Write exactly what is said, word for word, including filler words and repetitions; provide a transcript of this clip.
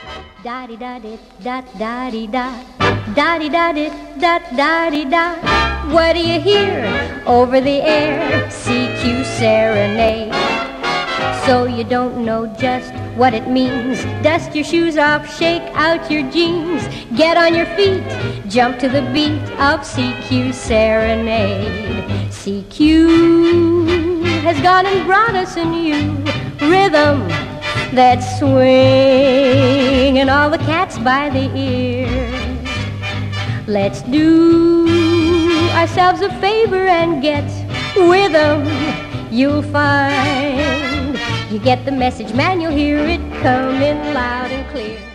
Da di da di da da di da da di da di da da di da. What do you hear over the air? C Q serenade. So you don't know just what it means. Dust your shoes off, shake out your jeans. Get on your feet, jump to the beat of C Q serenade. C Q has gone and brought us a new rhythm that's swinging all the cats by the ear. Let's do ourselves a favor and get with them. You'll find you get the message, man, you'll hear it coming loud and clear.